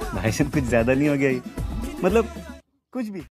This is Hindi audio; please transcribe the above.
भाईजान कुछ ज्यादा नहीं हो गया ये? मतलब कुछ भी।